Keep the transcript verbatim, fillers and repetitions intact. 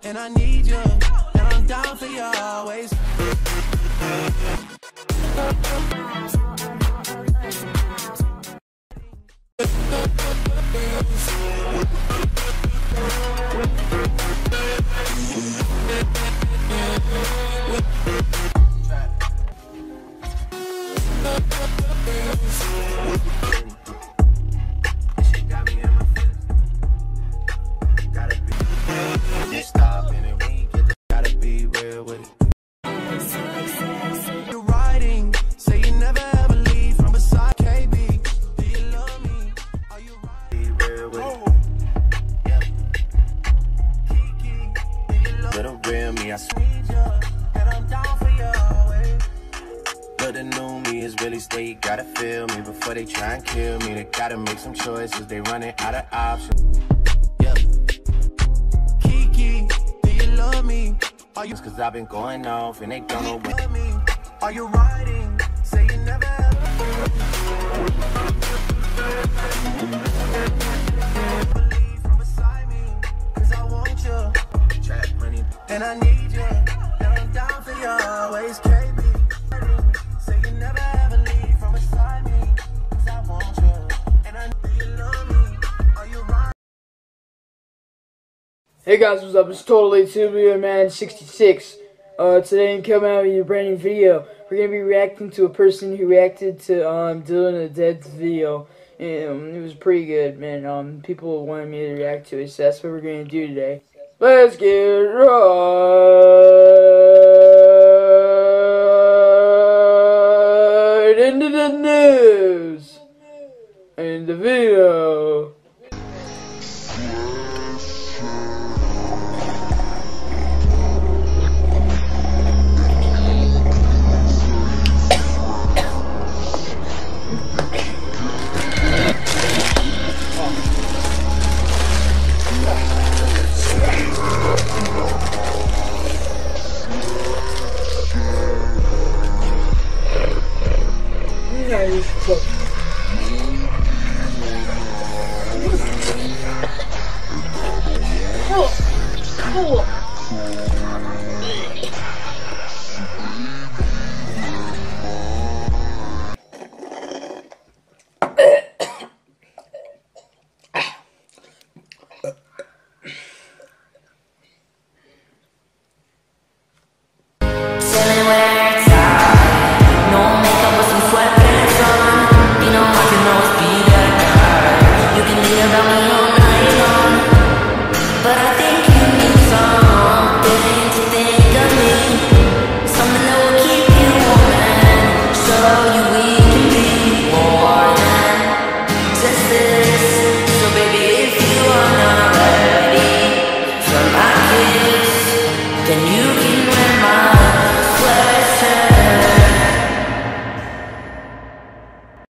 and I need you, and I'm down for you always. Gotta feel me before they try and kill me. They gotta make some choices, they running out of options. Yeah. Keke, do you love me? Are you? Cause I've been going off and they don't know what me. Are you riding? Say you never ever leave from beside me. Cause I want you. Trap money. And I need you. And I'm down for you always, K B. Say you never ever leave from beside me. Cause I want you. And I know you love me. Are you right? Hey guys, what's up? It's Totally Tubular Man sixty-six. Uh, today I'm coming out with a brand new video. We're gonna be reacting to a person who reacted to um Dylan the Dead's video. And um, it was pretty good, man. Um, people wanted me to react to it, so that's what we're gonna do today. Let's get right into the news and the video. Cool. Cool. Then you can